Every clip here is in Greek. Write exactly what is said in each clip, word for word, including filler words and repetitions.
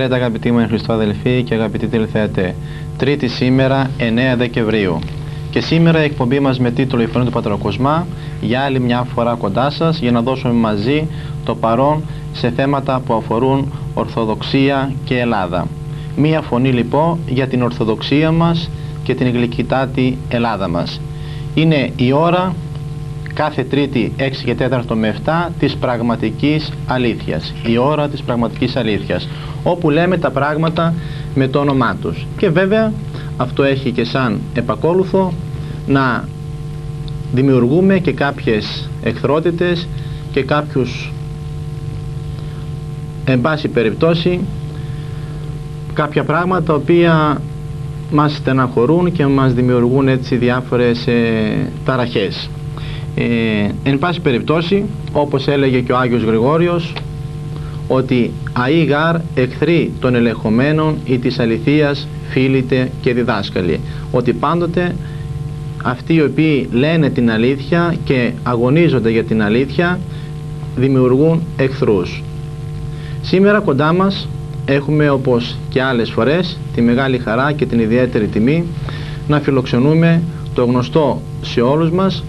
Χαίρετε αγαπητοί μου εν Χριστώ αδελφοί και αγαπητοί τηλεθεατέ. Τρίτη σήμερα, εννέα Δεκεμβρίου. Και σήμερα η εκπομπή μας με τίτλο «Η Φωνή του Πατροκοσμά» για άλλη μια φορά κοντά σας για να δώσουμε μαζί το παρόν σε θέματα που αφορούν Ορθοδοξία και Ελλάδα. Μία φωνή λοιπόν για την Ορθοδοξία μας και την γλυκητάτη Ελλάδα μας. Είναι η ώρα κάθε Τρίτη έξι και τέταρτο με επτά της πραγματικής αλήθειας. Η ώρα της πραγματικής αλήθειας, όπου λέμε τα πράγματα με το όνομά τους. Και βέβαια αυτό έχει και σαν επακόλουθο να δημιουργούμε και κάποιες εχθρότητες και κάποιους, εν πάση περιπτώσει, κάποια πράγματα τα οποία μας στεναχωρούν και μας δημιουργούν έτσι διάφορες ε, ταραχές. Ε, εν πάση περιπτώσει, όπως έλεγε και ο Άγιος Γρηγόριος, ότι αεί γάρ εχθροί των ελεγχομένων ή της αληθείας φίλητε και διδάσκαλοι. Ότι πάντοτε αυτοί οι οποίοι λένε την αλήθεια και αγωνίζονται για την αλήθεια δημιουργούν εχθρούς. Σήμερα κοντά μας έχουμε, όπως και άλλες φορές, τη μεγάλη χαρά και την ιδιαίτερη τιμή να φιλοξενούμε το γνωστό σε όλους μας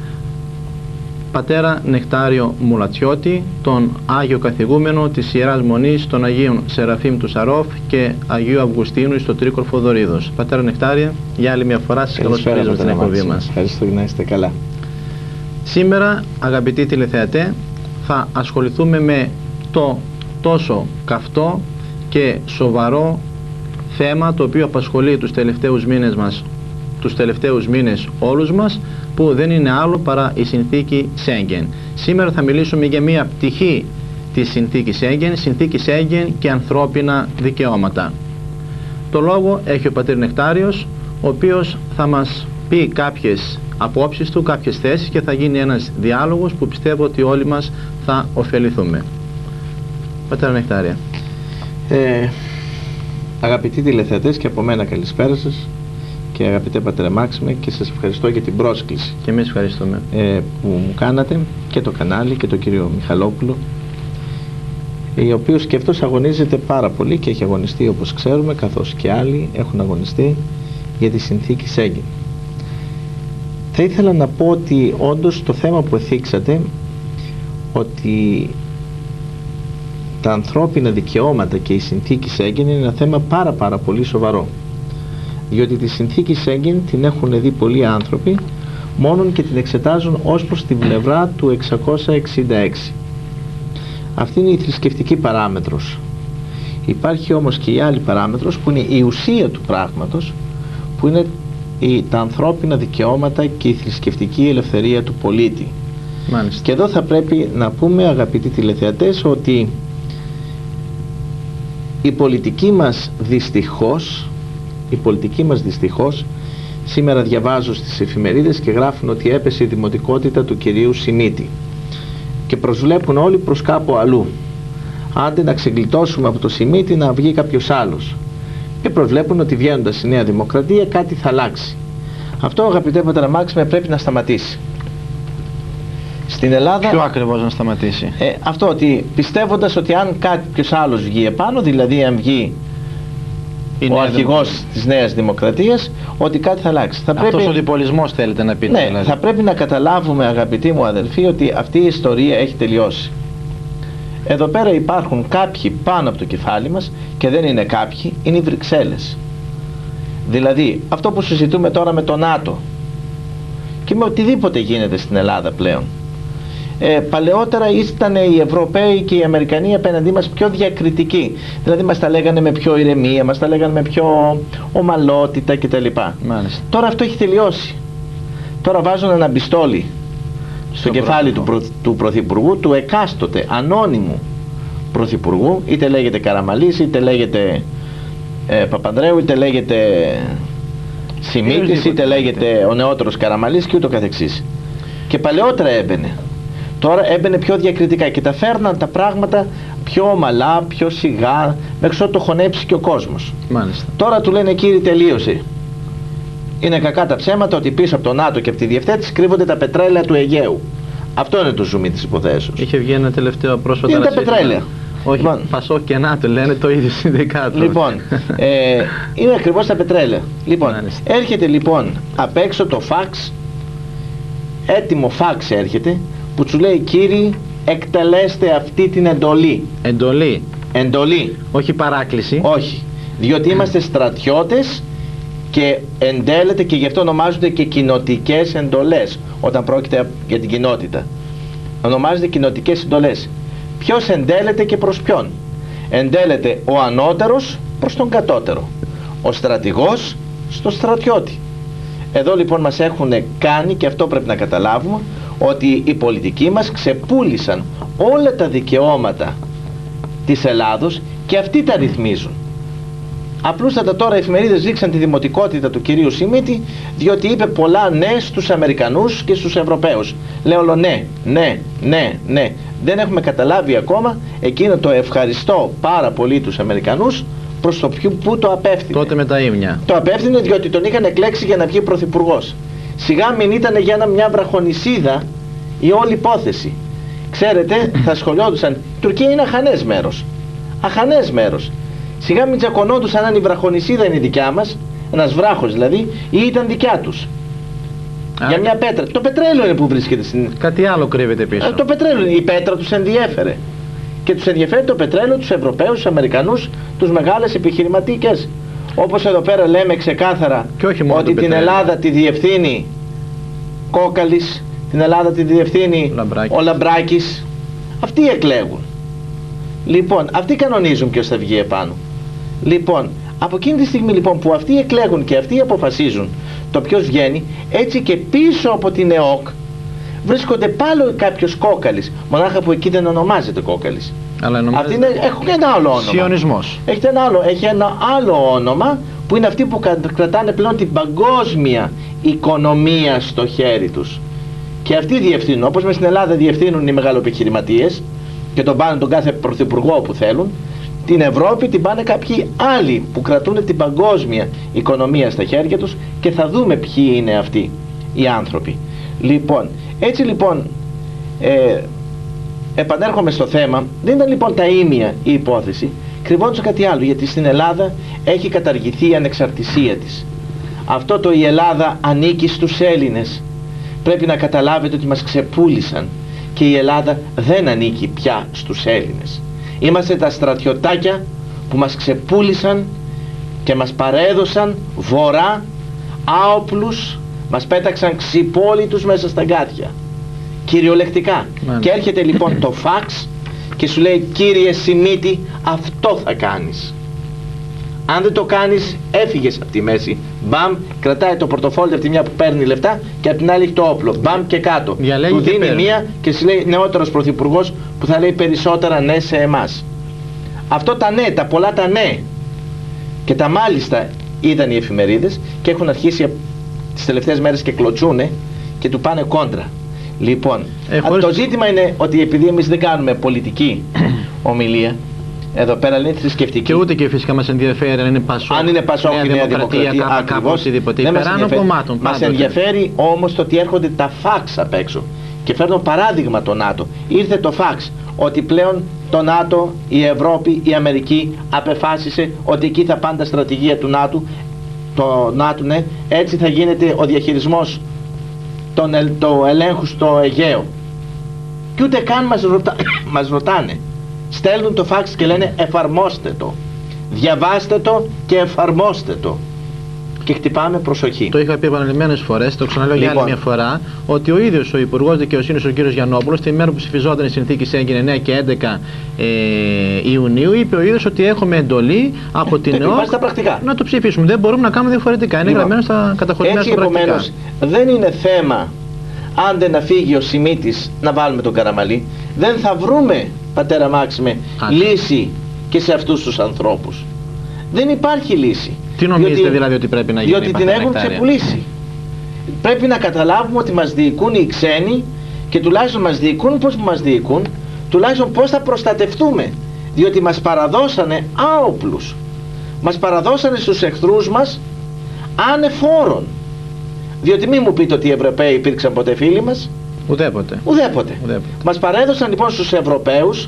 Πατέρα Νεκτάριο Μουλατσιώτη, τον Άγιο Καθηγούμενο της Ιεράς Μονής των Αγίων Σεραφείμ του Σαρόφ και Αγίου Αυγουστίνου στο Τρίκορφο Δωρίδος. Πατέρα Νεκτάριε, για άλλη μια φορά σας καλωσορίζω στην εκπομπή μας. Ευχαριστώ, να είστε καλά. Σήμερα, αγαπητοί τηλεθεατέ, θα ασχοληθούμε με το τόσο καυτό και σοβαρό θέμα το οποίο απασχολεί τους τελευταίους μήνες μας, τους τελευταίους μήνες όλους μας, που δεν είναι άλλο παρά η συνθήκη Σέγγεν. Σήμερα θα μιλήσουμε για μια πτυχή της συνθήκης Σέγγεν, συνθήκη Σέγγεν και ανθρώπινα δικαιώματα. Το λόγο έχει ο πατήρ Νεκτάριος, ο οποίος θα μας πει κάποιες απόψεις του, κάποιες θέσεις και θα γίνει ένας διάλογος που πιστεύω ότι όλοι μας θα ωφεληθούμε. Πατέρα Νεκτάρια. Ε, αγαπητοί τηλεθεατές, και από μένα καλησπέρα σας. Και αγαπητέ Πατέρα Μάξιμε, και σας ευχαριστώ για την πρόσκληση. Και εμείς ευχαριστούμε. Ε, που μου κάνατε, και το κανάλι και τον κύριο Μιχαλόπουλο, ο οποίος και αυτός αγωνίζεται πάρα πολύ και έχει αγωνιστεί, όπως ξέρουμε, καθώς και άλλοι έχουν αγωνιστεί για τη συνθήκη Σέγγεν. Θα ήθελα να πω ότι όντως το θέμα που εθίξατε, ότι τα ανθρώπινα δικαιώματα και η συνθήκη Σέγγεν είναι ένα θέμα πάρα πάρα πολύ σοβαρό. Διότι τη συνθήκη Σέγγεν την έχουν δει πολλοί άνθρωποι μόνον και την εξετάζουν ως προς την πλευρά του εξακόσια εξήντα έξι. Αυτή είναι η θρησκευτική παράμετρος. Υπάρχει όμως και η άλλη παράμετρος που είναι η ουσία του πράγματος, που είναι η, τα ανθρώπινα δικαιώματα και η θρησκευτική ελευθερία του πολίτη. Μάλιστα. Και εδώ θα πρέπει να πούμε, αγαπητοί τηλεθεατές, ότι η πολιτική μας δυστυχώς η πολιτική μας δυστυχώς, σήμερα διαβάζω στις εφημερίδες και γράφουν ότι έπεσε η δημοτικότητα του κυρίου Σιμίτη και προσβλέπουν όλοι προς κάπου αλλού, άντε να ξεγλιτώσουμε από το Σιμίτη να βγει κάποιος άλλος, και προσβλέπουν ότι βγαίνοντας στη Νέα Δημοκρατία κάτι θα αλλάξει. Αυτό, αγαπητέ Πατέρα Μάξιμε, πρέπει να σταματήσει. Στην Ελλάδα, ποιο ακριβώς να σταματήσει? Ε, αυτό, ότι πιστεύοντας ότι αν κάποιος άλλος βγει επάνω, δηλαδή αν βγει η ο αρχηγός δημοκρατία της Νέας Δημοκρατίας, ότι κάτι θα αλλάξει. Θα Αυτός πρέπει... ο διπολισμός θέλετε να πείτε? Ναι, δηλαδή. θα πρέπει να καταλάβουμε, αγαπητοί μου αδελφοί, ότι αυτή η ιστορία έχει τελειώσει. Εδώ πέρα υπάρχουν κάποιοι πάνω από το κεφάλι μας, και δεν είναι κάποιοι, είναι οι Βρυξέλλες. Δηλαδή αυτό που συζητούμε τώρα με το ΝΑΤΟ και με οτιδήποτε γίνεται στην Ελλάδα πλέον. Ε, παλαιότερα ήταν οι Ευρωπαίοι και οι Αμερικανοί απέναντί μας πιο διακριτικοί. Δηλαδή μας τα λέγανε με πιο ηρεμία, μας τα λέγανε με πιο ομαλότητα κτλ. Μάλιστα. Τώρα αυτό έχει τελειώσει. Τώρα βάζουν ένα πιστόλι στο, στο κεφάλι του, προ, του Πρωθυπουργού, του εκάστοτε ανώνυμου Πρωθυπουργού, είτε λέγεται Καραμαλής, είτε λέγεται ε, Παπανδρέου, είτε λέγεται Σιμίτης, είτε λέγεται ο νεότερος Καραμαλής και ούτω καθεξής. Και παλαιότερα έμπαινε. Τώρα έμπαινε πιο διακριτικά και τα φέρναν τα πράγματα πιο ομαλά, πιο σιγά, μέχρι ότου το χωνέψει και ο κόσμος. Μάλιστα. Τώρα του λένε, κύριε, τελείωσε. Είναι κακά τα ψέματα ότι πίσω από το ΝΑΤΟ και από τη διευθέτηση κρύβονται τα πετρέλαια του Αιγαίου. Αυτό είναι το ζουμί της υποθέσεως. Είχε βγει ένα τελευταίο πρόσφατα. Είναι τα πετρέλαια. Όχι, λοιπόν, Πασόκ και ΝΑΤΟ λένε το ίδιο συνδικάτο. Λοιπόν, ε, είναι ακριβώς τα πετρέλαια. Λοιπόν, Μάλιστα. έρχεται λοιπόν απ' έξω το φαξ, έτοιμο φαξ έρχεται, που του λέει κύριοι, εκτελέστε αυτή την εντολή. Εντολή. Εντολή. Όχι παράκληση. Όχι. Διότι είμαστε στρατιώτες και εντέλεται, και γι' αυτό ονομάζονται και κοινοτικές εντολές όταν πρόκειται για την κοινότητα. Ονομάζονται κοινοτικές εντολές. Ποιος εντέλεται και προς ποιον? Εντέλεται ο ανώτερος προς τον κατώτερο, ο στρατηγός στο στρατιώτη. Εδώ λοιπόν μας έχουν κάνει, και αυτό πρέπει να καταλάβουμε, ότι οι πολιτικοί μας ξεπούλησαν όλα τα δικαιώματα της Ελλάδος και αυτοί τα ρυθμίζουν. Απλούστατα τώρα οι εφημερίδες ρίξαν τη δημοτικότητα του κυρίου Σιμίτη, διότι είπε πολλά ναι στους Αμερικανούς και στους Ευρωπαίους. Λέω όλο ναι, ναι, ναι, ναι. Δεν έχουμε καταλάβει ακόμα εκείνο το ευχαριστώ πάρα πολύ τους Αμερικανούς, προς το ποιου που το απέφθινε. Τότε με τα ίμια. Το απέφθινε διότι τον είχαν εκλέξει για να βγει πρωθυπουργός. Σιγά μην ήταν για ένα, μια βραχονισίδα η όλη υπόθεση. Ξέρετε, θα σχολιόντουσαν, η Τουρκία είναι αχανές μέρος. Αχανές μέρος. Σιγά μην τσακωνόντουσαν αν η βραχονισίδα είναι δικιά μας, ένας βράχος δηλαδή, ή ήταν δικιά τους. Α, για μια πέτρα. Το πετρέλαιο είναι που βρίσκεται στην... Κάτι άλλο κρύβεται πίσω. Α, το πετρέλαιο είναι. Η πέτρα τους ενδιέφερε. Και τους ενδιαφέρει το πετρέλαιο, τους Ευρωπαίους, τους Αμερικανούς, τους μεγάλες επιχειρηματικές. Όπως εδώ πέρα λέμε ξεκάθαρα ότι την Ελλάδα τη διευθύνει Κόκαλης, την Ελλάδα τη διευθύνει Λαμπράκης. ο Λαμπράκης. Αυτοί εκλέγουν. Λοιπόν, αυτοί κανονίζουν ποιος θα βγει επάνω. Λοιπόν, από εκείνη τη στιγμή λοιπόν που αυτοί εκλέγουν και αυτοί αποφασίζουν το ποιος βγαίνει, έτσι και πίσω από την ΕΟΚ βρίσκονται πάλι κάποιος Κόκαλης, μονάχα που εκεί δεν ονομάζεται Κόκαλης. Αλλά Αυτοί είναι, έχουν ένα άλλο όνομα. Σιωνισμός. Έχει ένα άλλο, έχει ένα άλλο όνομα που είναι αυτοί που κρατάνε πλέον την παγκόσμια οικονομία στο χέρι τους. Και αυτοί διευθύνουν, όπως με στην Ελλάδα διευθύνουν οι μεγαλοεπιχειρηματίες και τον πάνε τον κάθε πρωθυπουργό που θέλουν, την Ευρώπη την πάνε κάποιοι άλλοι που κρατούν την παγκόσμια οικονομία στα χέρια τους, και θα δούμε ποιοι είναι αυτοί οι άνθρωποι. Λοιπόν, έτσι λοιπόν ε, επανέρχομαι στο θέμα. Δεν ήταν λοιπόν τα ίμια η υπόθεση, κρυβόντουσαν κάτι άλλο, γιατί στην Ελλάδα έχει καταργηθεί η ανεξαρτησία της. Αυτό το η Ελλάδα ανήκει στους Έλληνες. Πρέπει να καταλάβετε ότι μας ξεπούλησαν και η Ελλάδα δεν ανήκει πια στους Έλληνες. Είμαστε τα στρατιωτάκια που μας ξεπούλησαν και μας παρέδωσαν βορρά άοπλους, μας πέταξαν ξυπόλυτους μέσα στα γκάτια. Κυριολεκτικά. Man. Και έρχεται λοιπόν το φαξ και σου λέει, κύριε Σιμίτη, αυτό θα κάνεις. Αν δεν το κάνεις, έφυγες από τη μέση. Μπαμ, κρατάει το πορτοφόλι από τη μια που παίρνει λεφτά και από την άλλη έχει το όπλο. Μπαμ και κάτω. Διαλέγει του δίνει και μία και σου λέει νεότερος πρωθυπουργός που θα λέει περισσότερα ναι σε εμάς. Αυτό τα ναι, τα πολλά τα ναι και τα μάλιστα είδαν οι εφημερίδες και έχουν αρχίσει τις τελευταίες μέρες και κλωτσούνε και του πάνε κόντρα. Λοιπόν, ε, χωρίς... το ζήτημα είναι ότι επειδή εμείς δεν κάνουμε πολιτική ομιλία, εδώ πέρα λένε θρησκευτική. Και ούτε και φυσικά μας ενδιαφέρει αν είναι Πασόκ, αν είναι Πασόκ ή Νέα Δημοκρατία, Δημοκρατία κάπου οτιδήποτε. Υπεράνω κομμάτων. Μας ενδιαφέρει όμως το ότι έρχονται τα φαξ απ' έξω. Και φέρνω παράδειγμα το ΝΑΤΟ. Ήρθε το φαξ ότι πλέον το ΝΑΤΟ, η Ευρώπη, η Αμερική απεφάσισε ότι εκεί θα πάνε τα στρατηγία του ΝΑΤΟ. Το ΝΑΤΟ, ναι, έτσι θα γίνεται ο διαχειρισμός του ελέγχου στο Αιγαίο. Και ούτε καν μας, ρωτα... μας ρωτάνε. Στέλνουν το φαξ και λένε εφαρμόστε το. Διαβάστε το και εφαρμόστε το. Και χτυπάμε προσοχή. Το είχα πει επαναλημμένες φορές, το ξαναλέω λοιπόν για άλλη μια φορά, ότι ο ίδιος ο Υπουργός Δικαιοσύνης, ο κ. Γιαννόπουλος, τη μέρα που ψηφιζόταν η συνθήκη Σέγγεν εννέα και έντεκα ε, Ιουνίου, είπε ο ίδιος ότι έχουμε εντολή από την ΕΟΚ να το ψηφίσουμε. Δεν μπορούμε να κάνουμε διαφορετικά. Είναι λοιπόν γραμμένο στα καταχωρημένα στα πρακτικά. Επομένως, δεν είναι θέμα αν δεν φύγει ο Σιμίτης να βάλουμε τον Καραμαλή. Δεν θα βρούμε, πατέρα Μάξιμε, λύση και σε αυτούς τους ανθρώπους. Δεν υπάρχει λύση. Τι νομίζετε διότι, δηλαδή ότι πρέπει να γίνει? Διότι την έχουν ξεπουλήσει. Πρέπει να καταλάβουμε ότι μας διοικούν οι ξένοι και τουλάχιστον μας διοικούν πώς μας διοικούν, τουλάχιστον πώς θα προστατευτούμε. Διότι μας παραδώσανε άοπλους. Μας παραδώσανε στους εχθρούς μας ανεφόρων. Διότι μην μου πείτε ότι οι Ευρωπαίοι υπήρξαν ποτέ φίλοι μας. Ουδέποτε. Ουδέποτε. Ουδέποτε. Μας παρέδωσαν λοιπόν στους Ευρωπαίους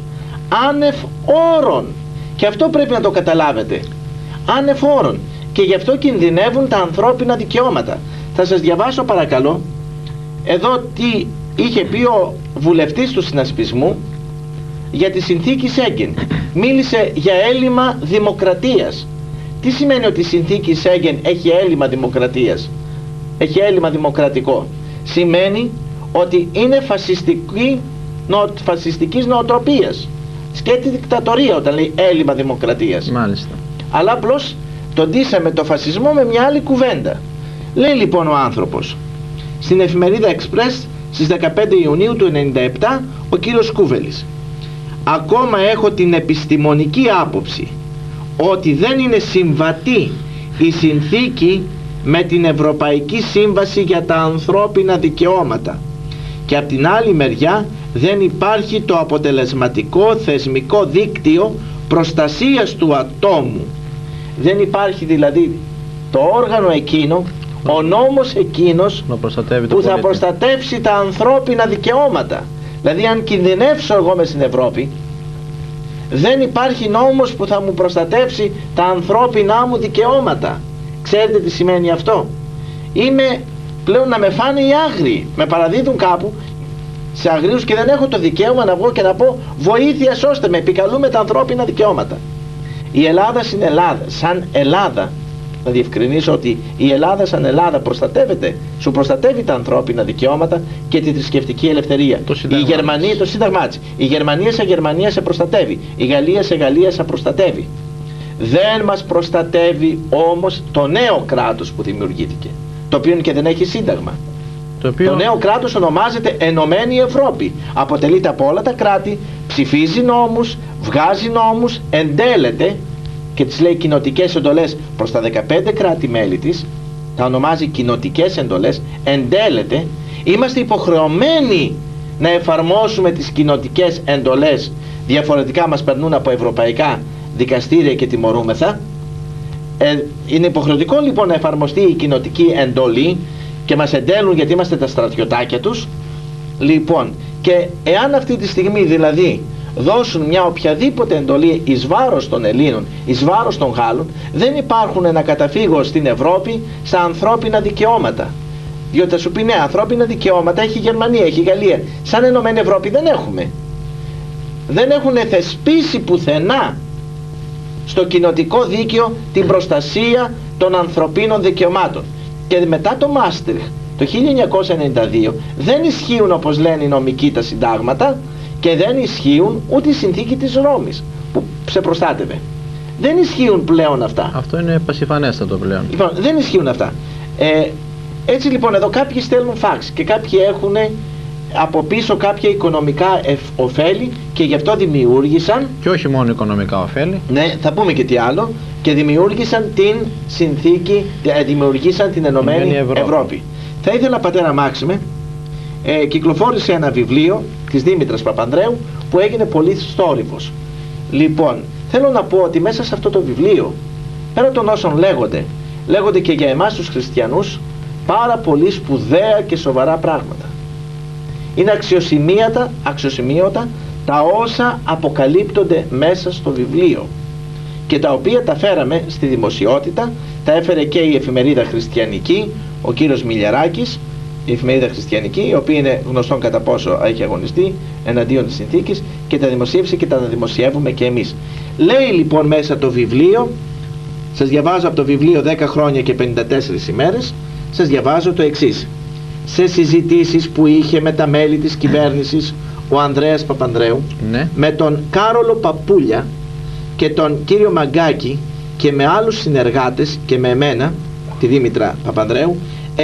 άνευ όρων. Και αυτό πρέπει να το καταλάβετε. Άνευ όρων. Και γι' αυτό κινδυνεύουν τα ανθρώπινα δικαιώματα. Θα σας διαβάσω παρακαλώ εδώ τι είχε πει ο βουλευτής του συνασπισμού για τη συνθήκη Σέγγεν. Μίλησε για έλλειμμα δημοκρατίας. Τι σημαίνει ότι η συνθήκη Σέγγεν έχει έλλειμμα δημοκρατίας? Έχει έλλειμμα δημοκρατικό. Σημαίνει ότι είναι φασιστική, νο, φασιστικής νοοτροπίας. Σκέτη δικτατορία όταν λέει έλλειμμα δημοκρατίας. Μάλιστα. Αλλά απλώς τον ντύσαμε το φασισμό με μια άλλη κουβέντα. Λέει λοιπόν ο άνθρωπος στην εφημερίδα Express στις δεκαπέντε Ιουνίου του ενενήντα επτά ο κύριος Κούβελης: ακόμα έχω την επιστημονική άποψη ότι δεν είναι συμβατή η συνθήκη με την Ευρωπαϊκή Σύμβαση για τα ανθρώπινα δικαιώματα, και από την άλλη μεριά δεν υπάρχει το αποτελεσματικό θεσμικό δίκτυο προστασίας του ατόμου. Δεν υπάρχει δηλαδή το όργανο εκείνο, ο νόμος εκείνος που θα προστατεύσει τα ανθρώπινα δικαιώματα. Δηλαδή αν κινδυνεύσω εγώ μες στην Ευρώπη, δεν υπάρχει νόμος που θα μου προστατεύσει τα ανθρώπινά μου δικαιώματα. Ξέρετε τι σημαίνει αυτό? Είμαι πλέον να με φάνε οι άγριοι. Με παραδίδουν κάπου σε αγρίους και δεν έχω το δικαίωμα να βγω και να πω βοήθεια, σώστε με, επικαλούμε τα ανθρώπινα δικαιώματα. Η Ελλάδα στην Ελλάδα, σαν Ελλάδα, να διευκρινίσω ότι η Ελλάδα σαν Ελλάδα προστατεύεται, σου προστατεύει τα ανθρώπινα δικαιώματα και τη θρησκευτική ελευθερία. Η Γερμανία, το σύνταγμά της. Η Γερμανία σε Γερμανία σε προστατεύει. Η Γαλλία σε Γαλλία σε προστατεύει. Δεν μας προστατεύει όμως το νέο κράτος που δημιουργήθηκε, το οποίο και δεν έχει σύνταγμα. Το, οποίο... το νέο κράτος ονομάζεται Ενωμένη Ευρώπη. Αποτελείται από όλα τα κράτη, ψηφίζει νόμους, βγάζει νόμους, εντέλεται και τις λέει κοινοτικές εντολές προς τα δεκαπέντε κράτη-μέλη της, τα ονομάζει κοινοτικές εντολές, εντέλεται. Είμαστε υποχρεωμένοι να εφαρμόσουμε τις κοινοτικές εντολές, διαφορετικά μας περνούν από ευρωπαϊκά δικαστήρια και τιμωρούμεθα. Ε, είναι υποχρεωτικό λοιπόν να εφαρμοστεί η κοινοτική εντολή και μας εντέλουν γιατί είμαστε τα στρατιωτάκια τους. Λοιπόν, και εάν αυτή τη στιγμή δηλαδή δώσουν μια οποιαδήποτε εντολή εις βάρος των Ελλήνων, εις βάρος των Γάλλων, δεν υπάρχουν να καταφύγω στην Ευρώπη στα ανθρώπινα δικαιώματα. Διότι θα σου πει ναι, ανθρώπινα δικαιώματα έχει η Γερμανία, έχει η Γαλλία. Σαν Ενωμένη Ευρώπη δεν έχουμε. Δεν έχουν θεσπίσει πουθενά στο κοινοτικό δίκαιο την προστασία των ανθρωπίνων δικαιωμάτων. Και μετά το Μάστριχ το χίλια εννιακόσια ενενήντα δύο δεν ισχύουν, όπως λένε οι νομικοί, τα συντάγματα, και δεν ισχύουν ούτε η συνθήκη της Ρώμης που σε προστάτευε. Δεν ισχύουν πλέον αυτά. Αυτό είναι πασιφανέστατο πλέον. Λοιπόν, δεν ισχύουν αυτά. Ε, έτσι λοιπόν εδώ κάποιοι στέλνουν φάξ και κάποιοι έχουν από πίσω κάποια οικονομικά ωφέλη και γι' αυτό δημιούργησαν, και όχι μόνο οικονομικά ωφέλη, ναι, θα πούμε και τι άλλο, και δημιούργησαν την συνθήκη, δημιουργήσαν την Ενωμένη Ευρώπη. Ευρώπη. Θα ήθελα, πατέρα Μάξιμε, ε, κυκλοφόρησε ένα βιβλίο της Δήμητρας Παπανδρέου που έγινε πολύ θόρυβος. Λοιπόν, θέλω να πω ότι μέσα σε αυτό το βιβλίο, πέρα των όσων λέγονται, λέγονται και για εμάς τους χριστιανούς πάρα πολύ σπουδαία και σοβαρά πράγματα. Είναι αξιοσημείωτα, αξιοσημείωτα τα όσα αποκαλύπτονται μέσα στο βιβλίο και τα οποία τα φέραμε στη δημοσιότητα. Τα έφερε και η εφημερίδα Χριστιανική, ο κύριος Μιλιαράκης, η εφημερίδα Χριστιανική, η οποία είναι γνωστόν κατά πόσο έχει αγωνιστεί εναντίον της συνθήκης, και τα δημοσίευσε και τα δημοσιεύουμε και εμείς. Λέει λοιπόν μέσα το βιβλίο, σας διαβάζω από το βιβλίο δέκα χρόνια και πενήντα τέσσερις ημέρες, σας διαβάζω το εξής. Σε συζητήσεις που είχε με τα μέλη της κυβέρνησης ο Ανδρέας Παπανδρέου, ναι, με τον Κάρολο Παπούλια και τον κύριο Μαγκάκη και με άλλους συνεργάτες και με εμένα, τη Δήμητρα Παπανδρέου,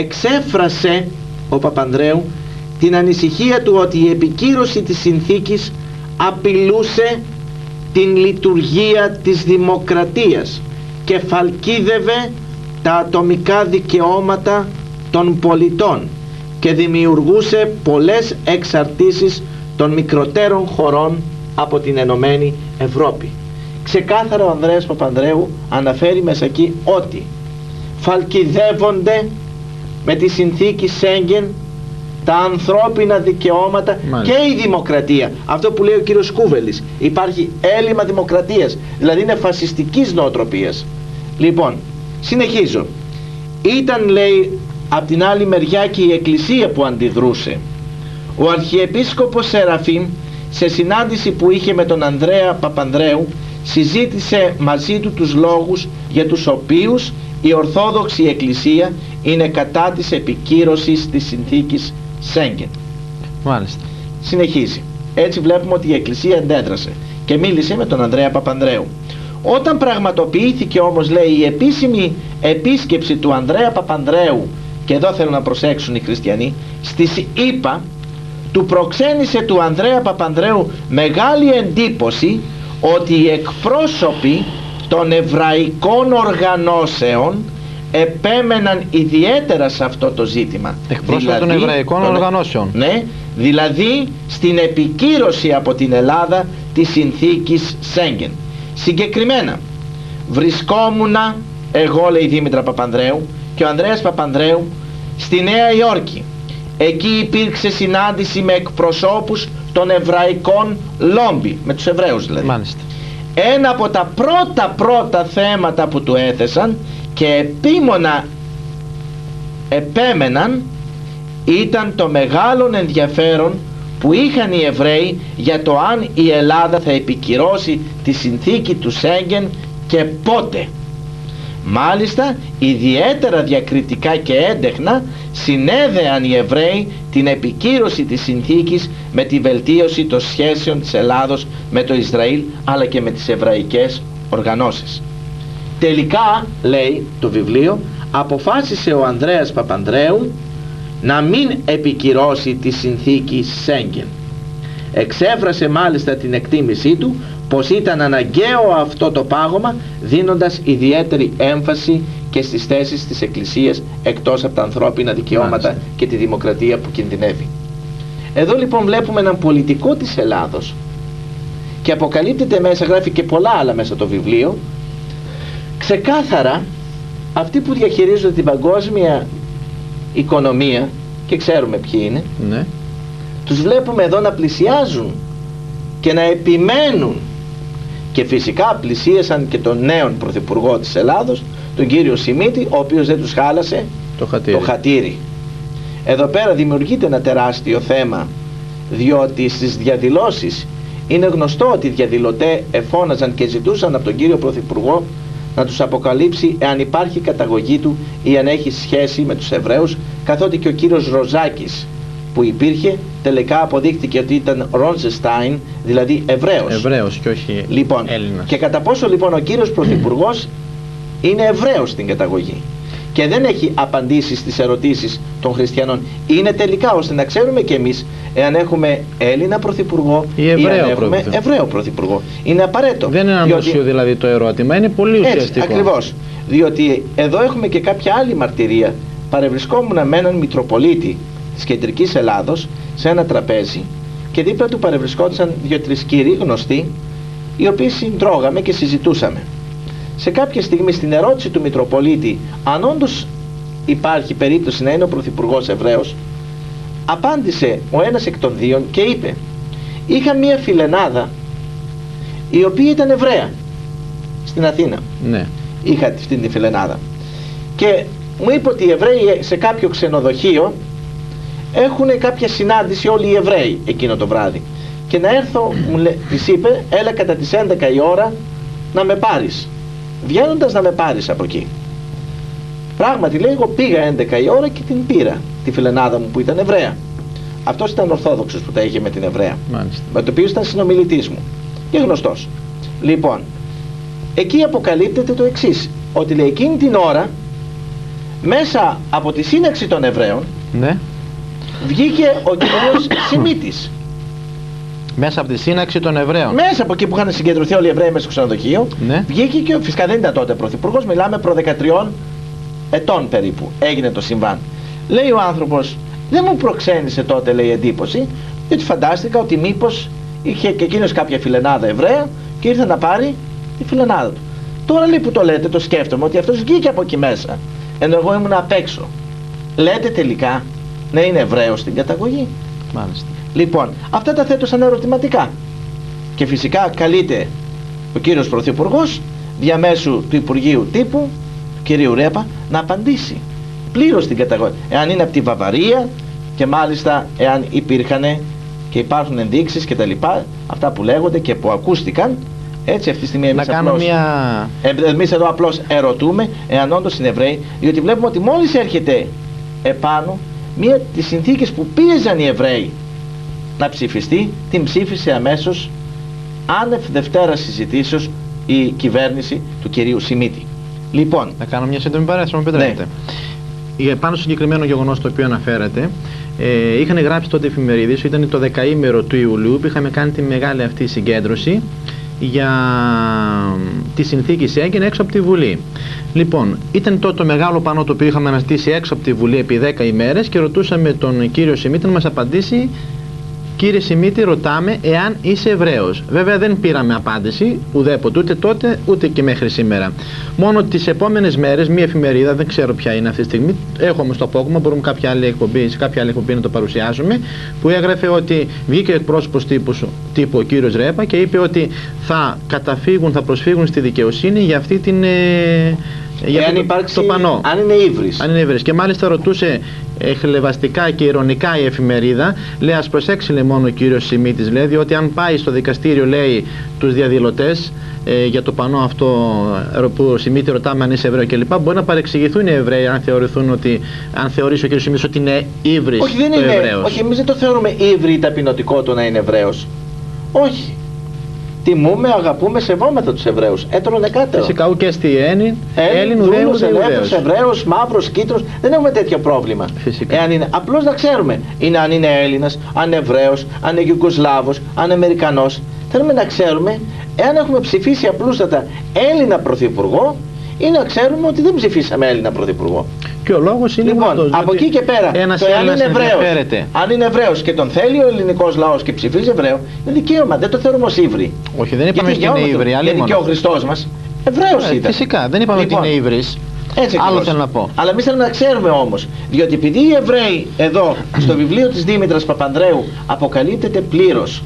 εξέφρασε ο Παπανδρέου την ανησυχία του ότι η επικύρωση της συνθήκης απειλούσε την λειτουργία της δημοκρατίας και φαλκίδευε τα ατομικά δικαιώματα των πολιτών και δημιουργούσε πολλές εξαρτήσεις των μικροτέρων χωρών από την Ενωμένη Ευρώπη. Ξεκάθαρα ο Ανδρέας Παπανδρέου αναφέρει μέσα εκεί ότι φαλκιδεύονται με τη συνθήκη Σέγγεν τα ανθρώπινα δικαιώματα. Μάλιστα. Και η δημοκρατία. Αυτό που λέει ο κύριος Κούβελης, υπάρχει έλλειμμα δημοκρατίας, δηλαδή είναι φασιστικής νοοτροπίας. Λοιπόν, συνεχίζω. Ήταν, λέει, απ' την άλλη μεριά και η Εκκλησία που αντιδρούσε. Ο Αρχιεπίσκοπος Σεραφείμ, σε συνάντηση που είχε με τον Ανδρέα Παπανδρέου, συζήτησε μαζί του τους λόγους για τους οποίους η Ορθόδοξη Εκκλησία είναι κατά της επικύρωσης της συνθήκης Σέγγεν. Μάλιστα. Συνεχίζει. Έτσι βλέπουμε ότι η Εκκλησία αντέδρασε και μίλησε με τον Ανδρέα Παπανδρέου. Όταν πραγματοποιήθηκε όμως, λέει, η επίσημη επίσκεψη του Ανδρέα Παπανδρέου, και εδώ θέλω να προσέξουν οι χριστιανοί, στις ΗΠΑ, του προξένησε του Ανδρέα Παπανδρέου μεγάλη εντύπωση ότι οι εκπρόσωποι των εβραϊκών οργανώσεων επέμεναν ιδιαίτερα σε αυτό το ζήτημα. Εκπρόσωποι δηλαδή, των εβραϊκών τον, οργανώσεων. Ναι, δηλαδή στην επικύρωση από την Ελλάδα της συνθήκης Σέγγεν. Συγκεκριμένα, βρισκόμουνα εγώ, λέει, Δήμητρα Παπανδρέου και ο Ανδρέας Παπανδρέου στη Νέα Υόρκη. Εκεί υπήρξε συνάντηση με εκπροσώπους των εβραϊκών λόμπι, με τους Εβραίους δηλαδή. Μάλιστα. Ένα από τα πρώτα πρώτα θέματα που του έθεσαν και επίμονα επέμεναν ήταν το μεγάλο ενδιαφέρον που είχαν οι Εβραίοι για το αν η Ελλάδα θα επικυρώσει τη συνθήκη του Σέγγεν και πότε. Μάλιστα, ιδιαίτερα διακριτικά και έντεχνα συνέδεαν οι Εβραίοι την επικύρωση της συνθήκης με τη βελτίωση των σχέσεων της Ελλάδος με το Ισραήλ, αλλά και με τις εβραϊκές οργανώσεις. Τελικά, λέει το βιβλίο, αποφάσισε ο Ανδρέας Παπανδρέου να μην επικυρώσει τη συνθήκη Σέγγεν. Εξέφρασε μάλιστα την εκτίμησή του πως ήταν αναγκαίο αυτό το πάγωμα, δίνοντας ιδιαίτερη έμφαση και στις θέσεις της Εκκλησίας εκτός από τα ανθρώπινα δικαιώματα. Μάλιστα. Και τη δημοκρατία που κινδυνεύει. Εδώ λοιπόν βλέπουμε έναν πολιτικό της Ελλάδος και αποκαλύπτεται μέσα, γράφει και πολλά άλλα μέσα το βιβλίο, ξεκάθαρα αυτοί που διαχειρίζονται την παγκόσμια οικονομία, και ξέρουμε ποιοι είναι, ναι. Τους βλέπουμε εδώ να πλησιάζουν και να επιμένουν, και φυσικά πλησίασαν και τον νέον πρωθυπουργό της Ελλάδος, τον κύριο Σιμίτη, ο οποίος δεν τους χάλασε το χατήρι. το χατήρι. Εδώ πέρα δημιουργείται ένα τεράστιο θέμα, διότι στις διαδηλώσεις είναι γνωστό ότι οι διαδηλωτές εφώναζαν και ζητούσαν από τον κύριο πρωθυπουργό να τους αποκαλύψει εάν υπάρχει καταγωγή του ή αν έχει σχέση με τους Εβραίους, καθότι και ο κύριος Ροζάκης που υπήρχε τελικά αποδείχτηκε ότι ήταν Ρόνζεστάιν, δηλαδή Εβραίος. Εβραίος και όχι λοιπόν, Έλληνας. Και κατά πόσο λοιπόν ο κύριος πρωθυπουργός είναι Εβραίος στην καταγωγή και δεν έχει απαντήσει στις ερωτήσεις των χριστιανών, είναι τελικά ώστε να ξέρουμε και εμείς εάν έχουμε Έλληνα πρωθυπουργό ή, ή αν έχουμε Εβραίο πρωθυπουργό. Είναι απαραίτητο. Δεν είναι ανούσιο δηλαδή το ερώτημα, είναι πολύ ουσιαστικό. Έτσι, ακριβώς. Διότι εδώ έχουμε και κάποια άλλη μαρτυρία. Παρευρισκόμουν με έναν Μητροπολίτη της Κεντρικής Ελλάδος σε ένα τραπέζι και δίπλα του παρευρισκόντουσαν δύο-τρεις κύριοι γνωστοί, οι οποίοι συντρώγαμε και συζητούσαμε. Σε κάποια στιγμή στην ερώτηση του Μητροπολίτη αν όντως υπάρχει περίπτωση να είναι ο Πρωθυπουργός Εβραίος, απάντησε ο ένας εκ των δύο και είπε: είχα μία φιλενάδα η οποία ήταν Εβραία στην Αθήνα. Ναι. Είχα αυτή τη φιλενάδα και μου είπε ότι οι Εβραίοι σε κάποιο ξενοδοχείο έχουν κάποια συνάντηση όλοι οι Εβραίοι εκείνο το βράδυ και να έρθω, μου λέ, της είπε, έλα κατά τις έντεκα η ώρα να με πάρεις, βγαίνοντας να με πάρεις από εκεί. Πράγματι, λέει, εγώ πήγα έντεκα η ώρα και την πήρα τη φιλενάδα μου που ήταν Εβραία. Αυτός ήταν Ορθόδοξος που τα είχε με την Εβραία. Μάλιστα. Με το οποίο ήταν συνομιλητής μου και γνωστός. Λοιπόν, εκεί αποκαλύπτεται το εξής, ότι λέει εκείνη την ώρα μέσα από τη σύναξη των Εβραίων, ναι, βγήκε ο κύριος Σιμίτης. Μέσα από τη σύναξη των Εβραίων. Μέσα από εκεί που είχαν συγκεντρωθεί όλοι οι Εβραίοι μέσα στο ξενοδοχείο, ναι, βγήκε και φυσικά δεν ήταν τότε πρωθυπουργός, μιλάμε προ δεκατριών ετών περίπου έγινε το συμβάν. Λέει ο άνθρωπος, δεν μου προξένησε τότε, λέει, εντύπωση, γιατί φαντάστηκα ότι μήπως είχε και εκείνος κάποια φιλενάδα Εβραία και ήρθε να πάρει τη φιλενάδα του. Τώρα, λέει, που το λέτε, το σκέφτομαι ότι αυτός βγήκε από εκεί μέσα ενώ εγώ ήμουν απ' έξω. Λέτε τελικά να είναι Εβραίος στην καταγωγή? Μάλιστα. Λοιπόν, αυτά τα θέτω σαν ερωτηματικά. Και φυσικά καλείται ο κύριος Πρωθυπουργός διαμέσου του Υπουργείου Τύπου, του κυρίου Ρέπα, να απαντήσει πλήρως την καταγωγή. Εάν είναι από τη Βαβαρία και μάλιστα εάν υπήρχαν και υπάρχουν ενδείξεις και τα λοιπά, αυτά που λέγονται και που ακούστηκαν, έτσι αυτή τη στιγμή εμείς, απλώς, μια... εμείς εδώ απλώς ερωτούμε εάν όντως είναι Εβραίοι, διότι βλέπουμε ότι μόλις έρχεται επάνω μία τις συνθήκες που πίεζαν οι Εβραίοι να ψηφιστεί, την ψήφισε αμέσως άνευ Δευτέρα συζητήσεως η κυβέρνηση του κυρίου Σιμίτη. Λοιπόν, να κάνω μια σύντομη παρένθεση, μου επιτρέπετε. Ναι. Πάνω στο συγκεκριμένο γεγονός το οποίο αναφέρατε, ε, είχαν γράψει τότε εφημερίδες, ήταν το δεκαήμερο του Ιουλίου που είχαμε κάνει τη μεγάλη αυτή συγκέντρωση για τη συνθήκη Σέγγεν έξω από τη Βουλή. Λοιπόν, ήταν τότε το μεγάλο πανό το οποίο είχαμε αναζητήσει έξω από τη Βουλή επί δέκα ημέρες και ρωτούσαμε τον κύριο Σιμίτη να μας απαντήσει. Κύριε Σιμίτη, ρωτάμε εάν είσαι Εβραίος. Βέβαια δεν πήραμε απάντηση ουδέποτε, ούτε τότε ούτε και μέχρι σήμερα. Μόνο τις επόμενες μέρες μία εφημερίδα, δεν ξέρω ποια είναι αυτή τη στιγμή, έχω όμως το απόκομα, μπορούμε κάποια άλλη εκπομπή, σε κάποια άλλη εκπομπή να το παρουσιάσουμε, που έγραφε ότι βγήκε εκπρόσωπος τύπου, τύπου ο κύριος Ρέπα και είπε ότι θα καταφύγουν, θα προσφύγουν στη δικαιοσύνη για αυτή την... Ε, για αν το, υπάρξει, το πανό. Αν είναι ύβρις. Αν είναι ύβρις. Και μάλιστα ρωτούσε ε, χλευαστικά και ειρωνικά η εφημερίδα, λέει ας προσέξει λέει, μόνο ο κύριος Σιμίτης, λέει, διότι αν πάει στο δικαστήριο, λέει, τους διαδηλωτές ε, για το πανό αυτό που ο Σιμίτη ρωτάμε αν είσαι Εβραίο κλπ. Μπορεί να παρεξηγηθούν οι Εβραίοι αν θεωρηθούν ότι, αν θεωρήσει ο κύριος Σιμίτης ότι είναι ύβρις. Όχι, δεν είναι Εβραίος. Όχι, εμείς δεν το θεωρούμε ύβρι ταπεινωτικό το να είναι Εβραίος. Όχι. Τιμούμε, αγαπούμε, σεβόμεθα τους Εβραίους. Έτρωνε κάτω. Φυσικά ούτε στη Έλλην, Έλλην, Δούλος, Ελεύθερος, Εβραίος, Μαύρος, Κίτρος. Δεν έχουμε τέτοιο πρόβλημα. Φυσικά. Εάν είναι, απλώς να ξέρουμε είναι, αν είναι Έλληνας, αν είναι Εβραίος, αν είναι Γιουγκοσλάβος, αν είναι Αμερικανός. Θέλουμε να ξέρουμε εάν έχουμε ψηφίσει απλούστατα Έλληνα πρωθυπουργό ή να ξέρουμε ότι δεν ψηφίσαμε Έλληνα πρωθυπουργό. Και ο λόγος είναι λοιπόν, αυτός, από εκεί και πέρα, το εάν είναι Εβραίος, αν είναι Εβραίος και τον θέλει ο ελληνικός λαός και ψηφίζει Εβραίο, είναι δικαίωμα, δεν το θεωρούμε ως ύβρι. Όχι, δεν είπαμε ότι είναι ύβρι, γιατί και ο Χριστός μας Εβραίος ε, ήταν. Φυσικά, δεν είπαμε λοιπόν, ότι είναι ύβρις. Έτσι άλλο θέλω να πω. Αλλά εμείς θέλουμε να ξέρουμε όμως, διότι επειδή οι Εβραίοι εδώ στο βιβλίο της Δήμητρας Παπανδρέου αποκαλύπτεται πλήρως